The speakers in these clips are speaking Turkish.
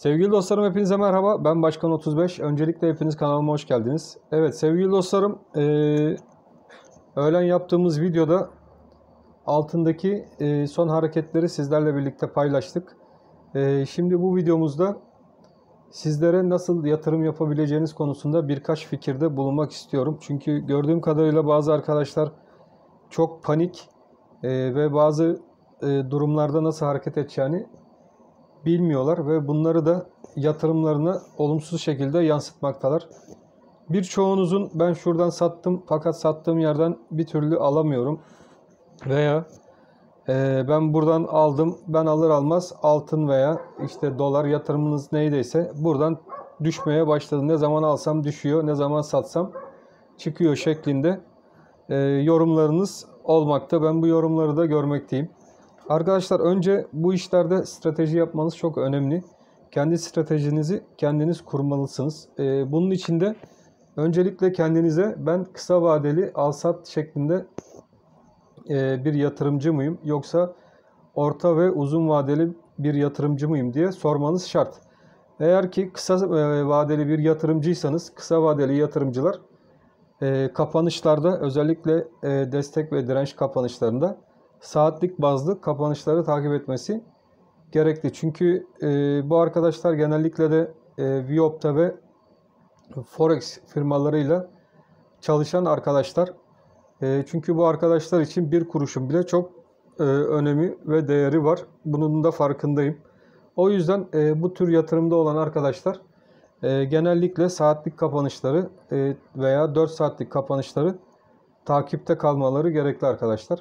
Sevgili dostlarım hepinize merhaba. Ben Başkan 35. Öncelikle hepiniz kanalıma hoş geldiniz. Evet sevgili dostlarım öğlen yaptığımız videoda altındaki son hareketleri sizlerle birlikte paylaştık. Şimdi bu videomuzda sizlere nasıl yatırım yapabileceğiniz konusunda birkaç fikirde bulunmak istiyorum. Çünkü gördüğüm kadarıyla bazı arkadaşlar çok panik ve bazı durumlarda nasıl hareket edeceğini bilmiyorlar ve bunları da yatırımlarına olumsuz şekilde yansıtmaktalar. Birçoğunuzun ben şuradan sattım fakat sattığım yerden bir türlü alamıyorum veya ben buradan aldım, ben alır almaz altın veya işte dolar yatırımınız neydiyse buradan düşmeye başladı. Ne zaman alsam düşüyor, ne zaman satsam çıkıyor şeklinde yorumlarınız olmakta. Ben bu yorumları da görmekteyim. Arkadaşlar önce bu işlerde strateji yapmanız çok önemli. Kendi stratejinizi kendiniz kurmalısınız. Bunun için de öncelikle kendinize ben kısa vadeli al-sat şeklinde bir yatırımcı mıyım yoksa orta ve uzun vadeli bir yatırımcı mıyım diye sormanız şart. Eğer ki kısa vadeli bir yatırımcıysanız kısa vadeli yatırımcılar kapanışlarda özellikle destek ve direnç kapanışlarında saatlik bazlı kapanışları takip etmesi gerekli. Çünkü bu arkadaşlar genellikle de Viop'ta ve Forex firmalarıyla çalışan arkadaşlar. Çünkü bu arkadaşlar için bir kuruşun bile çok önemi ve değeri var. Bunun da farkındayım. O yüzden bu tür yatırımda olan arkadaşlar genellikle saatlik kapanışları veya 4 saatlik kapanışları takipte kalmaları gerekli arkadaşlar.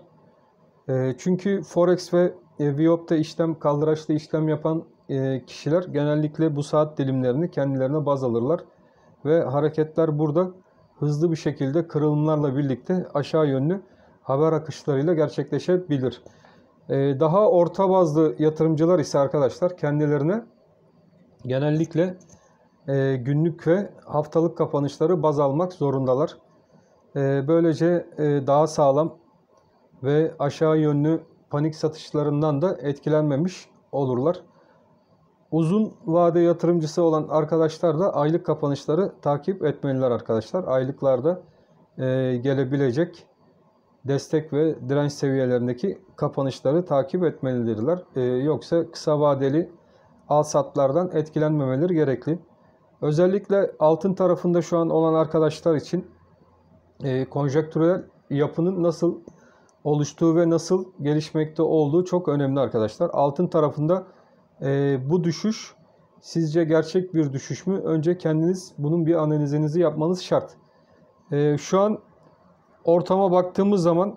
Çünkü Forex ve Viop'ta kaldıraçlı işlem yapan kişiler genellikle bu saat dilimlerini kendilerine baz alırlar. Ve hareketler burada hızlı bir şekilde kırılımlarla birlikte aşağı yönlü haber akışlarıyla gerçekleşebilir. Daha orta bazlı yatırımcılar ise arkadaşlar kendilerine genellikle günlük ve haftalık kapanışları baz almak zorundalar. Böylece daha sağlam ve aşağı yönlü panik satışlarından da etkilenmemiş olurlar. Uzun vade yatırımcısı olan arkadaşlar da aylık kapanışları takip etmeliler arkadaşlar. Aylıklarda gelebilecek destek ve direnç seviyelerindeki kapanışları takip etmelidirler. Yoksa kısa vadeli al-satlardan etkilenmemeleri gerekli. Özellikle altın tarafında şu an olan arkadaşlar için konjektürel yapının nasıl oluştuğu ve nasıl gelişmekte olduğu çok önemli arkadaşlar. Altın tarafında bu düşüş sizce gerçek bir düşüş mü? Önce kendiniz bunun bir analizinizi yapmanız şart. Şu an ortama baktığımız zaman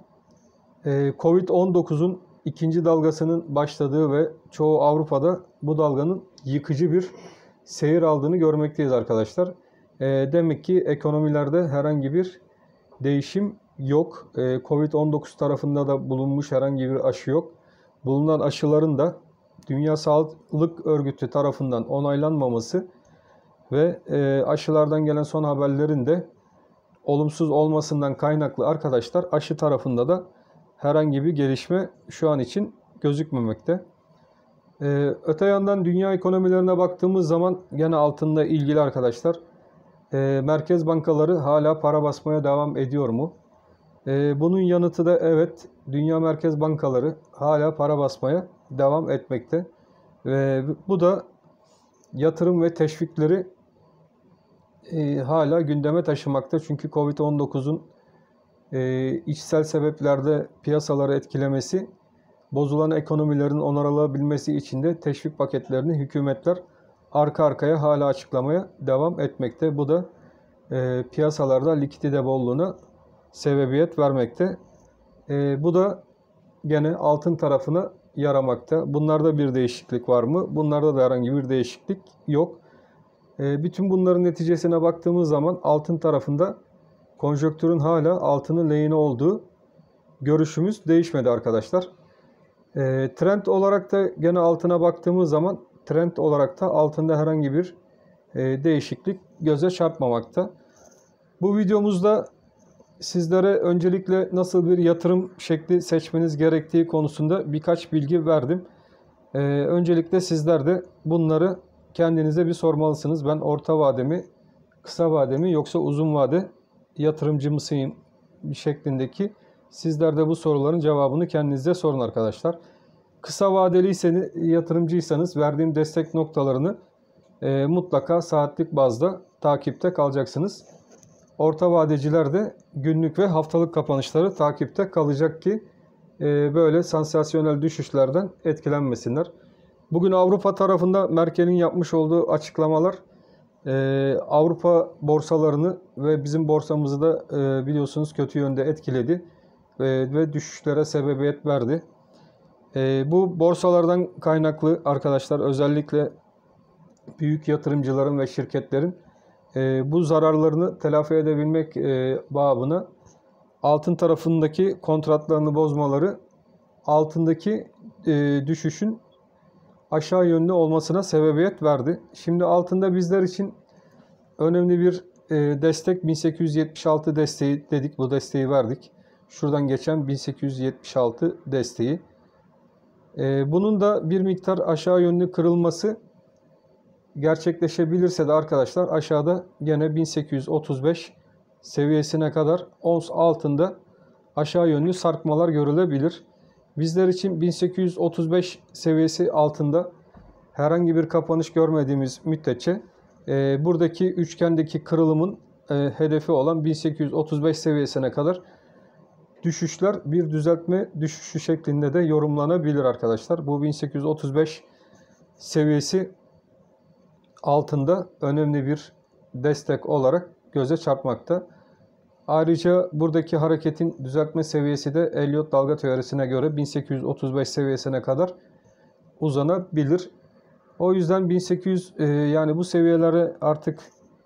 Covid-19'un ikinci dalgasının başladığı ve çoğu Avrupa'da bu dalganın yıkıcı bir seyir aldığını görmekteyiz arkadaşlar. Demek ki ekonomilerde herhangi bir değişim yok. Covid-19 tarafında da bulunmuş herhangi bir aşı yok. Bulunan aşıların da Dünya Sağlık Örgütü tarafından onaylanmaması ve aşılardan gelen son haberlerin de olumsuz olmasından kaynaklı arkadaşlar aşı tarafında da herhangi bir gelişme şu an için gözükmemekte. Öte yandan dünya ekonomilerine baktığımız zaman gene altınla ilgili arkadaşlar merkez bankaları hala para basmaya devam ediyor mu? Bunun yanıtı da evet, dünya merkez bankaları hala para basmaya devam etmekte. Bu da yatırım ve teşvikleri hala gündeme taşımakta. Çünkü Covid-19'un içsel sebeplerde piyasaları etkilemesi, bozulan ekonomilerin onarılabilmesi için de teşvik paketlerini hükümetler arka arkaya hala açıklamaya devam etmekte. Bu da piyasalarda likidite bolluğuna sebebiyet vermekte. Bu da gene altın tarafına yaramakta. Bunlarda bir değişiklik var mı? Bunlarda da herhangi bir değişiklik yok. Bütün bunların neticesine baktığımız zaman altın tarafında konjonktürün hala altının lehine olduğu görüşümüz değişmedi arkadaşlar. Trend olarak da gene altına baktığımız zaman trend olarak da altında herhangi bir değişiklik göze çarpmamakta. Bu videomuzda sizlere öncelikle nasıl bir yatırım şekli seçmeniz gerektiği konusunda birkaç bilgi verdim. Öncelikle sizler de bunları kendinize bir sormalısınız. Ben orta vade mi, kısa vade mi yoksa uzun vade yatırımcı mısıyım şeklindeki, sizler de bu soruların cevabını kendinize sorun arkadaşlar. Kısa vadeli yatırımcıysanız verdiğim destek noktalarını mutlaka saatlik bazda takipte kalacaksınız. Orta vadeciler de günlük ve haftalık kapanışları takipte kalacak ki böyle sansasyonel düşüşlerden etkilenmesinler. Bugün Avrupa tarafında Merkel'in yapmış olduğu açıklamalar Avrupa borsalarını ve bizim borsamızı da biliyorsunuz kötü yönde etkiledi ve düşüşlere sebebiyet verdi. Bu borsalardan kaynaklı arkadaşlar, özellikle büyük yatırımcıların ve şirketlerin bu zararlarını telafi edebilmek babına altın tarafındaki kontratlarını bozmaları altındaki düşüşün aşağı yönlü olmasına sebebiyet verdi. Şimdi altında bizler için önemli bir destek 1876 desteği dedik. Bu desteği verdik. Şuradan geçen 1876 desteği. Bunun da bir miktar aşağı yönlü kırılması gerçekleşebilirse de arkadaşlar aşağıda gene 1835 seviyesine kadar ons altında aşağı yönlü sarkmalar görülebilir. Bizler için 1835 seviyesi altında herhangi bir kapanış görmediğimiz müddetçe buradaki üçgendeki kırılımın hedefi olan 1835 seviyesine kadar düşüşler bir düzeltme düşüşü şeklinde de yorumlanabilir arkadaşlar. Bu 1835 seviyesi altında önemli bir destek olarak göze çarpmakta. Ayrıca buradaki hareketin düzeltme seviyesi de Elliott dalga teorisine göre 1835 seviyesine kadar uzanabilir. O yüzden 1800 yani bu seviyelere artık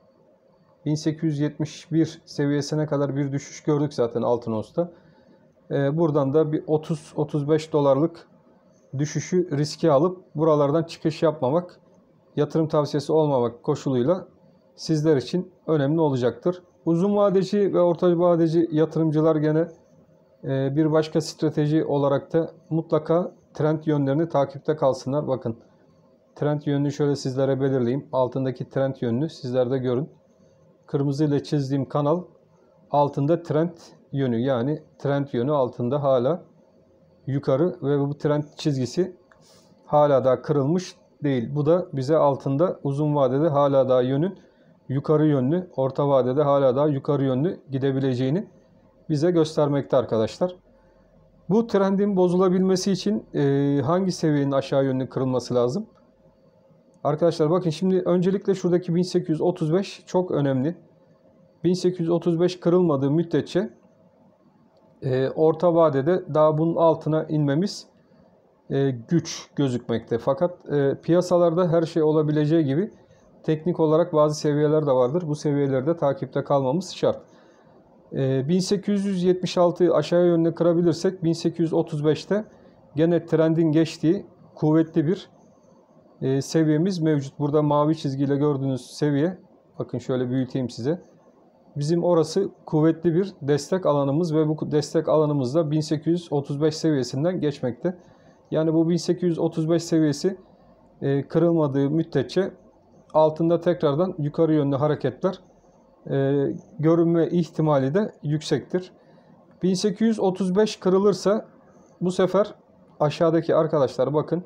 1871 seviyesine kadar bir düşüş gördük zaten altın onsta. Buradan da bir 30-35 dolarlık düşüşü riske alıp buralardan çıkış yapmamak, yatırım tavsiyesi olmamak koşuluyla sizler için önemli olacaktır. Uzun vadeci ve orta vadeci yatırımcılar gene bir başka strateji olarak da mutlaka trend yönlerini takipte kalsınlar. Bakın, trend yönünü şöyle sizlere belirleyeyim. Altındaki trend yönünü sizler de görün. Kırmızı ile çizdiğim kanal altında trend yönü, yani trend yönü altında hala yukarı ve bu trend çizgisi hala daha kırılmış değil. Bu da bize altında uzun vadede hala daha yönün yukarı yönlü, orta vadede hala daha yukarı yönlü gidebileceğini bize göstermekte arkadaşlar. Bu trendin bozulabilmesi için hangi seviyenin aşağı yönlü kırılması lazım? Arkadaşlar bakın, şimdi öncelikle şuradaki 1835 çok önemli. 1835 kırılmadığı müddetçe orta vadede daha bunun altına inmemiz güç gözükmekte. Fakat piyasalarda her şey olabileceği gibi teknik olarak bazı seviyeler de vardır. Bu seviyelerde takipte kalmamız şart. 1876'yı aşağı yönlü kırabilirsek 1835'te gene trendin geçtiği kuvvetli bir seviyemiz mevcut. Burada mavi çizgiyle gördüğünüz seviye, bakın şöyle büyüteyim size. Bizim orası kuvvetli bir destek alanımız ve bu destek alanımız da 1835 seviyesinden geçmekte. Yani bu 1835 seviyesi kırılmadığı müddetçe altında tekrardan yukarı yönlü hareketler görünme ihtimali de yüksektir. 1835 kırılırsa bu sefer aşağıdaki arkadaşlar bakın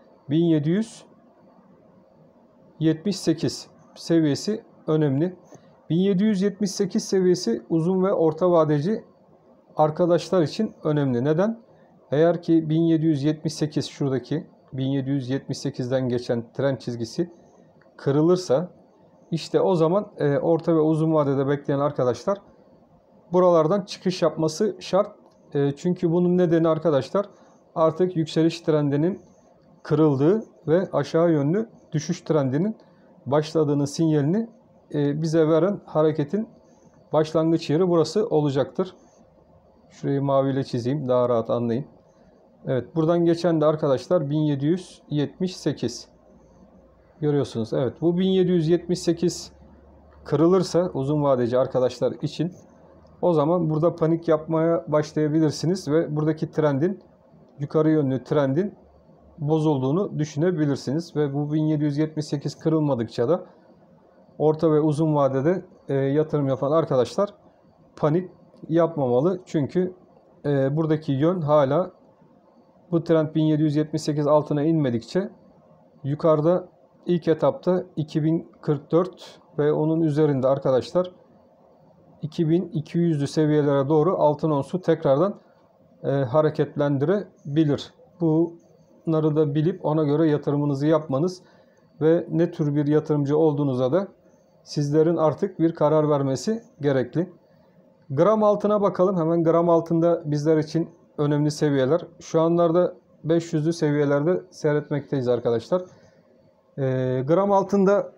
1778 seviyesi önemli. 1778 seviyesi uzun ve orta vadeci arkadaşlar için önemli. Neden? Eğer ki 1778 şuradaki 1778'den geçen trend çizgisi kırılırsa işte o zaman orta ve uzun vadede bekleyen arkadaşlar buralardan çıkış yapması şart. Çünkü bunun nedeni arkadaşlar artık yükseliş trendinin kırıldığı ve aşağı yönlü düşüş trendinin başladığının sinyalini bize veren hareketin başlangıç yeri burası olacaktır. Şurayı maviyle çizeyim, daha rahat anlayın. Evet, buradan geçen de arkadaşlar 1778. Görüyorsunuz. Evet, bu 1778 kırılırsa uzun vadeci arkadaşlar için o zaman burada panik yapmaya başlayabilirsiniz ve buradaki trendin, yukarı yönlü trendin bozulduğunu düşünebilirsiniz. Ve bu 1778 kırılmadıkça da orta ve uzun vadede yatırım yapan arkadaşlar panik yapmamalı. Çünkü buradaki yön hala bu trend 1778 altına inmedikçe yukarıda ilk etapta 2044 ve onun üzerinde arkadaşlar 2200'lü seviyelere doğru altın onsu tekrardan hareketlendirebilir. Bunları da bilip ona göre yatırımınızı yapmanız ve ne tür bir yatırımcı olduğunuza da sizlerin artık bir karar vermesi gerekli. Gram altına bakalım. Hemen gram altında bizler için önemli seviyeler. Şu anlarda 500'lü seviyelerde seyretmekteyiz arkadaşlar. Gram altında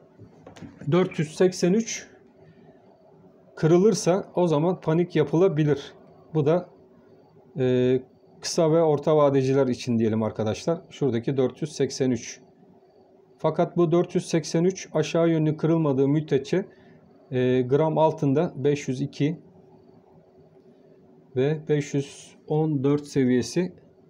483 kırılırsa o zaman panik yapılabilir. Bu da kısa ve orta vadeciler için diyelim arkadaşlar. Şuradaki 483. Fakat bu 483 aşağı yönlü kırılmadığı müddetçe gram altında 502 ve 514 seviyesi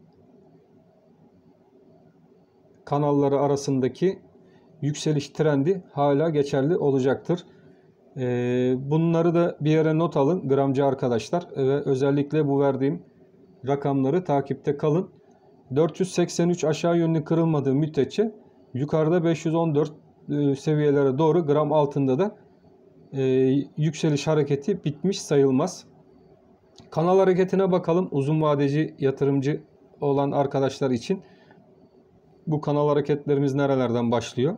kanalları arasındaki yükseliş trendi hala geçerli olacaktır. Bunları da bir yere not alın gramcı arkadaşlar ve özellikle bu verdiğim rakamları takipte kalın. 483 aşağı yönlü kırılmadığı müddetçe yukarıda 514 seviyelere doğru gram altında da yükseliş hareketi bitmiş sayılmaz. Kanal hareketine bakalım. Uzun vadeci yatırımcı olan arkadaşlar için bu kanal hareketlerimiz nerelerden başlıyor?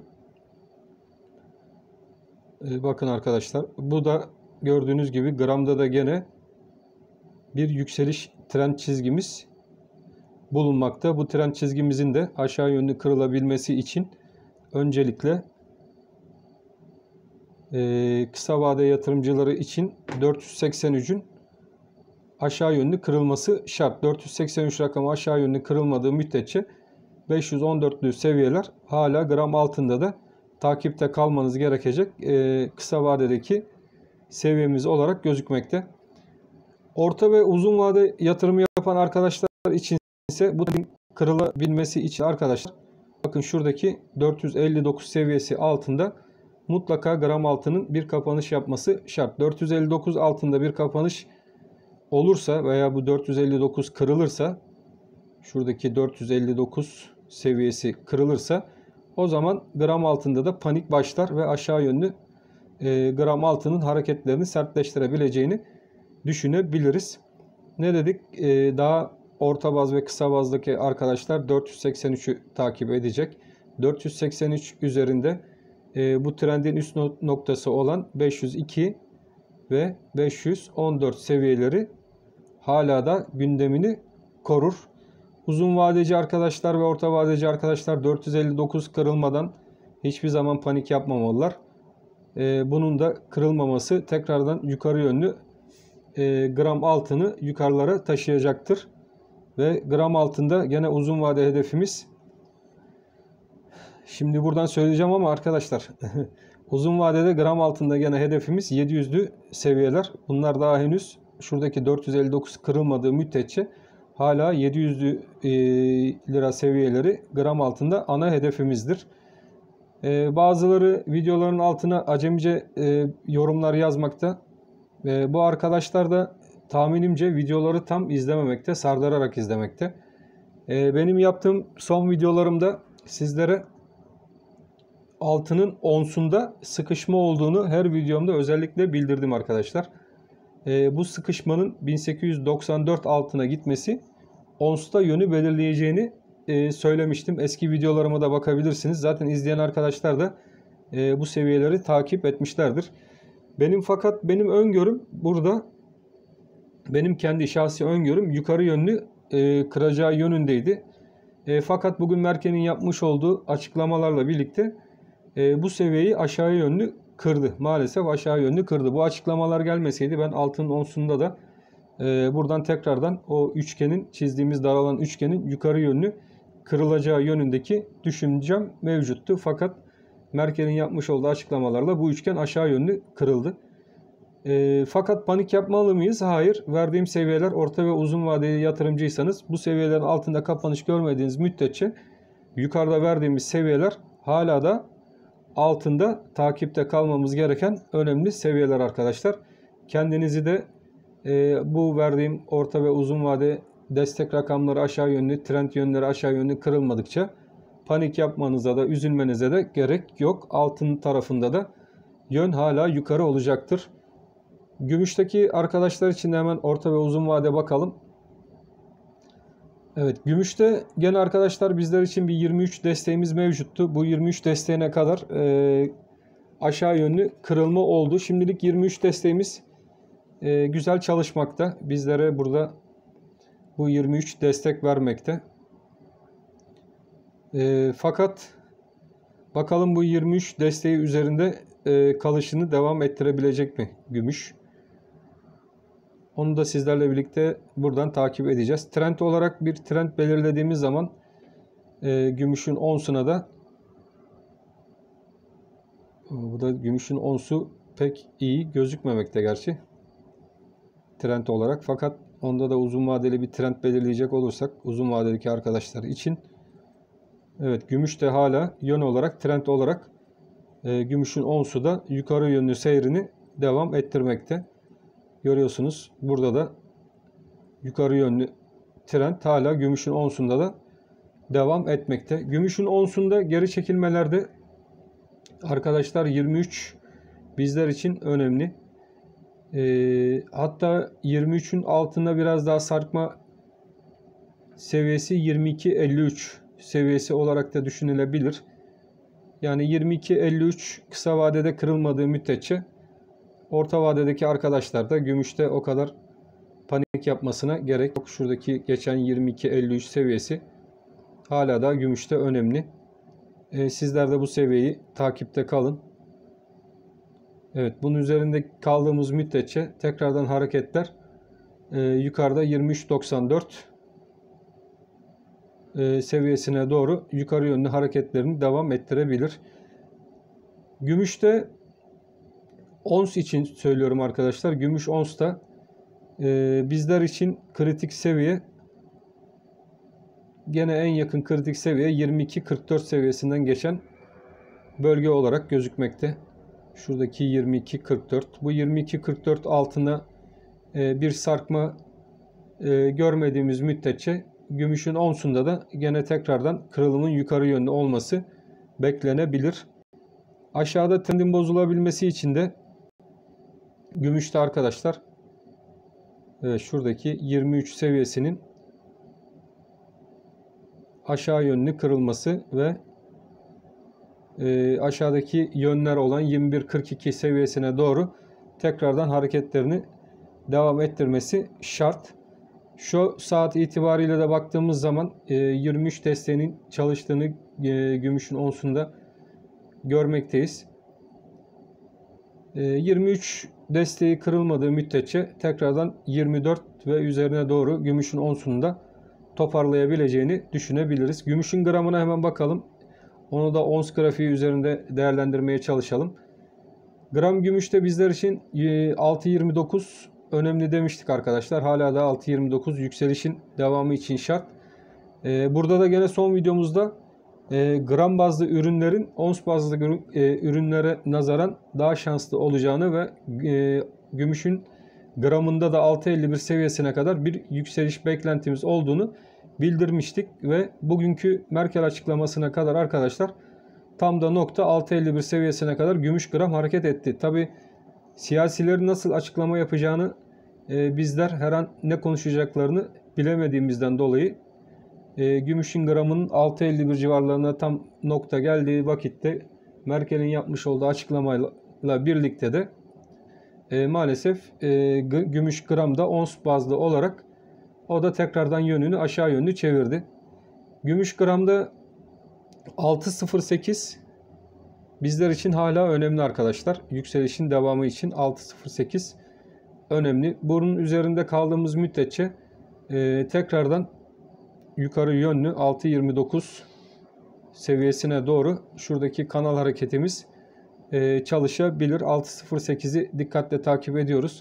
Bakın arkadaşlar, bu da gördüğünüz gibi gramda da gene bir yükseliş trend çizgimiz bulunmakta. Bu trend çizgimizin de aşağı yönlü kırılabilmesi için öncelikle kısa vade yatırımcıları için 483'ün aşağı yönlü kırılması şart. 483 rakamı aşağı yönlü kırılmadığı müddetçe 514'lü seviyeler hala gram altında da takipte kalmanız gerekecek kısa vadedeki seviyemiz olarak gözükmekte. Orta ve uzun vade yatırımı yapan arkadaşlar için ise bu kırılabilmesi için arkadaşlar bakın şuradaki 459 seviyesi altında mutlaka gram altının bir kapanış yapması şart. 459 altında bir kapanış olursa veya bu 459 kırılırsa, şuradaki 459 seviyesi kırılırsa o zaman gram altında da panik başlar ve aşağı yönlü gram altının hareketlerini sertleştirebileceğini düşünebiliriz. Ne dedik? Daha orta baz ve kısa bazdaki arkadaşlar 483'ü takip edecek. 483 üzerinde bu trendin üst noktası olan 502 ve 514 seviyeleri hala da gündemini korur. Uzun vadeci arkadaşlar ve orta vadeci arkadaşlar 459 kırılmadan hiçbir zaman panik yapmamalılar. Bunun da kırılmaması tekrardan yukarı yönlü gram altını yukarılara taşıyacaktır. Ve gram altında gene uzun vade hedefimiz, şimdi buradan söyleyeceğim ama arkadaşlar uzun vadede gram altında gene hedefimiz 700'lü seviyeler. Bunlar daha henüz şuradaki 459 kırılmadığı müddetçe hala 700'lü lira seviyeleri gram altında ana hedefimizdir. Bazıları videoların altına acemice yorumlar yazmakta. Bu arkadaşlar da tahminimce videoları tam izlememekte, sardırarak izlemekte. Benim yaptığım son videolarımda sizlere altının onsunda sıkışma olduğunu her videomda özellikle bildirdim arkadaşlar. Bu sıkışmanın 1894 altına gitmesi onsta yönü belirleyeceğini söylemiştim. Eski videolarıma da bakabilirsiniz. Zaten izleyen arkadaşlar da bu seviyeleri takip etmişlerdir. Fakat benim öngörüm burada, benim kendi şahsi öngörüm yukarı yönlü kıracağı yönündeydi. Fakat bugün Merkel'in yapmış olduğu açıklamalarla birlikte bu seviyeyi aşağı yönlü kırdı. Maalesef aşağı yönlü kırdı. Bu açıklamalar gelmeseydi ben altının onsunda da buradan tekrardan o üçgenin, çizdiğimiz daralan üçgenin yukarı yönlü kırılacağı yönündeki düşüncem mevcuttu. Fakat Merkel'in yapmış olduğu açıklamalarla bu üçgen aşağı yönlü kırıldı. Fakat panik yapmalı mıyız? Hayır. Verdiğim seviyeler orta ve uzun vadeli yatırımcıysanız bu seviyelerin altında kapanış görmediğiniz müddetçe yukarıda verdiğimiz seviyeler hala da altında takipte kalmamız gereken önemli seviyeler arkadaşlar. Kendinizi de bu verdiğim orta ve uzun vade destek rakamları aşağı yönlü, trend yönleri aşağı yönlü kırılmadıkça panik yapmanıza da üzülmenize de gerek yok. Altın tarafında da yön hala yukarı olacaktır. Gümüşteki arkadaşlar için de hemen orta ve uzun vade bakalım. Evet, gümüşte gene arkadaşlar bizler için bir 23 desteğimiz mevcuttu. Bu 23 desteğine kadar aşağı yönlü kırılma oldu. Şimdilik 23 desteğimiz güzel çalışmakta. Bizlere burada bu 23 destek vermekte. Fakat bakalım bu 23 desteği üzerinde kalışını devam ettirebilecek mi gümüş? Onu da sizlerle birlikte buradan takip edeceğiz. Trend olarak bir trend belirlediğimiz zaman gümüşün onsuna da bu da gümüşün onsu pek iyi gözükmemekte gerçi trend olarak. Fakat onda da uzun vadeli bir trend belirleyecek olursak uzun vadedeki arkadaşlar için evet, gümüş de hala yön olarak trend olarak gümüşün onsu da yukarı yönlü seyrini devam ettirmekte. Görüyorsunuz burada da yukarı yönlü trend hala gümüşün onsunda da devam etmekte. Gümüşün onsunda geri çekilmelerde arkadaşlar 23 bizler için önemli. Hatta 23'ün altında biraz daha sarkma seviyesi 22.53 seviyesi olarak da düşünülebilir. Yani 22.53 kısa vadede kırılmadığı müddetçe orta vadedeki arkadaşlar da gümüşte o kadar panik yapmasına gerek yok. Şuradaki geçen 22.53 seviyesi hala da gümüşte önemli. Sizler de bu seviyeyi takipte kalın. Evet, bunun üzerinde kaldığımız müddetçe tekrardan hareketler yukarıda 23.94 seviyesine doğru yukarı yönlü hareketlerini devam ettirebilir. Gümüşte ons için söylüyorum arkadaşlar. Gümüş onsta bizler için kritik seviye gene en yakın kritik seviye 22.44 seviyesinden geçen bölge olarak gözükmekte. Şuradaki 22.44. Bu 22.44 altına bir sarkma görmediğimiz müddetçe gümüşün onsunda da gene tekrardan kırılımın yukarı yönlü olması beklenebilir. Aşağıda trendin bozulabilmesi için de gümüşte arkadaşlar şuradaki 23 seviyesinin aşağı yönlü kırılması ve aşağıdaki yönler olan 21.42 seviyesine doğru tekrardan hareketlerini devam ettirmesi şart. Şu saat itibariyle de baktığımız zaman 23 desteğinin çalıştığını gümüşün onsunda görmekteyiz. 23 desteği kırılmadığı müddetçe tekrardan 24 ve üzerine doğru gümüşün onsunda toparlayabileceğini düşünebiliriz. Gümüşün gramına hemen bakalım. Onu da ons grafiği üzerinde değerlendirmeye çalışalım. Gram gümüşte bizler için 6.29 önemli demiştik arkadaşlar. Hala da 6.29 yükselişin devamı için şart. Burada da gene son videomuzda gram bazlı ürünlerin ons bazlı ürünlere nazaran daha şanslı olacağını ve gümüşün gramında da 6.51 seviyesine kadar bir yükseliş beklentimiz olduğunu bildirmiştik ve bugünkü Merkel açıklamasına kadar arkadaşlar tam da nokta 6.51 seviyesine kadar gümüş gram hareket etti. Tabi siyasilerin nasıl açıklama yapacağını bizler her an ne konuşacaklarını bilemediğimizden dolayı gümüşün gramının 6.51 civarlarına tam nokta geldiği vakitte Merkel'in yapmış olduğu açıklamayla birlikte de maalesef gümüş gramda ons bazlı olarak o da tekrardan yönünü aşağı yönlü çevirdi. Gümüş gramda 6.08 bizler için hala önemli arkadaşlar. Yükselişin devamı için 6.08 önemli. Bunun üzerinde kaldığımız müddetçe tekrardan yukarı yönlü 6.29 seviyesine doğru şuradaki kanal hareketimiz çalışabilir. 6.08'i dikkatle takip ediyoruz.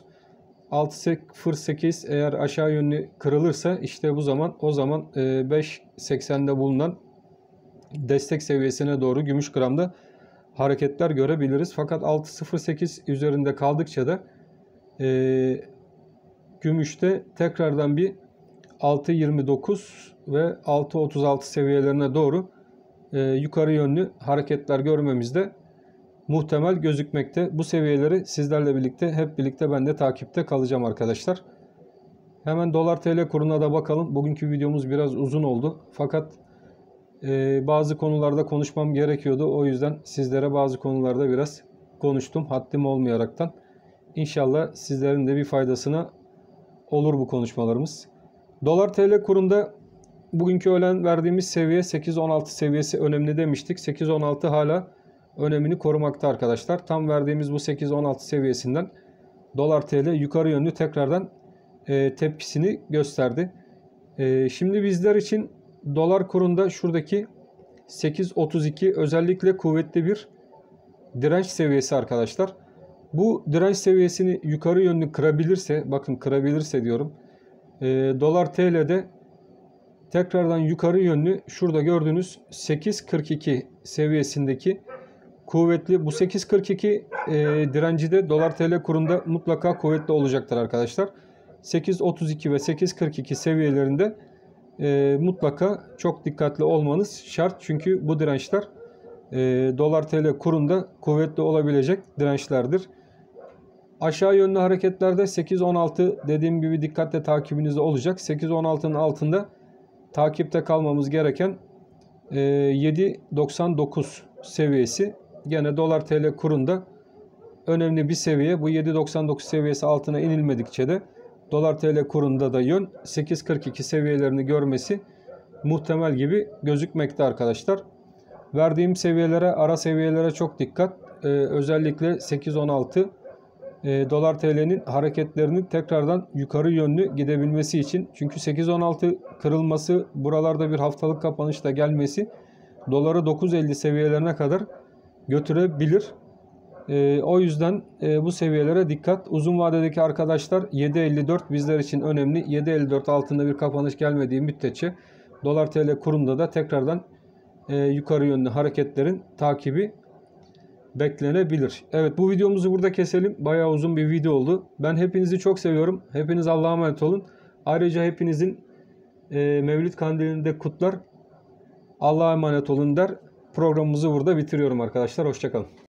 6.08 eğer aşağı yönlü kırılırsa işte o zaman 5.80'de bulunan destek seviyesine doğru gümüş gramda hareketler görebiliriz. Fakat 6.08 üzerinde kaldıkça da gümüşte tekrardan bir 6.29 ve 6.36 seviyelerine doğru yukarı yönlü hareketler görmemiz de muhtemel gözükmekte. Bu seviyeleri sizlerle birlikte hep birlikte ben de takipte kalacağım arkadaşlar. Hemen dolar TL kuruna da bakalım. Bugünkü videomuz biraz uzun oldu. Fakat bazı konularda konuşmam gerekiyordu. O yüzden sizlere bazı konularda biraz konuştum. Haddim olmayaraktan. İnşallah sizlerin de bir faydasına olur bu konuşmalarımız. Dolar TL kurunda bugünkü öğlen verdiğimiz seviye 8.16 seviyesi önemli demiştik. 8.16 hala önemini korumakta arkadaşlar. Tam verdiğimiz bu 8.16 seviyesinden dolar TL yukarı yönlü tekrardan tepkisini gösterdi. Şimdi bizler için dolar kurunda şuradaki 8.32 özellikle kuvvetli bir direnç seviyesi arkadaşlar. Bu direnç seviyesini yukarı yönlü kırabilirse, bakın kırabilirse diyorum, dolar TL'de tekrardan yukarı yönlü şurada gördüğünüz 8.42 seviyesindeki kuvvetli bu 8.42 direnci de dolar TL kurunda mutlaka kuvvetli olacaktır arkadaşlar. 8.32 ve 8.42 seviyelerinde mutlaka çok dikkatli olmanız şart. Çünkü bu dirençler dolar TL kurunda kuvvetli olabilecek dirençlerdir. Aşağı yönlü hareketlerde 8.16 dediğim gibi dikkatle takibinizde olacak. 8.16'nın altında takipte kalmamız gereken 7.99 seviyesi. Gene dolar TL kurunda önemli bir seviye. Bu 7.99 seviyesi altına inilmedikçe de dolar TL kurunda da yön 8.42 seviyelerini görmesi muhtemel gibi gözükmekte arkadaşlar. Verdiğim seviyelere, ara seviyelere çok dikkat. Özellikle 8.16 dolar TL'nin hareketlerinin tekrardan yukarı yönlü gidebilmesi için. Çünkü 8.16 kırılması, buralarda bir haftalık kapanışta gelmesi doları 9.50 seviyelerine kadar götürebilir. O yüzden bu seviyelere dikkat. Uzun vadedeki arkadaşlar 7.54 bizler için önemli. 7.54 altında bir kapanış gelmediği müddetçe dolar TL kurunda da tekrardan yukarı yönlü hareketlerin takibi beklenebilir. Evet, bu videomuzu burada keselim. Bayağı uzun bir video oldu. Ben hepinizi çok seviyorum. Hepiniz Allah'a emanet olun. Ayrıca hepinizin Mevlid Kandilini de kutlar. Allah'a emanet olun der. Programımızı burada bitiriyorum arkadaşlar. Hoşça kalın.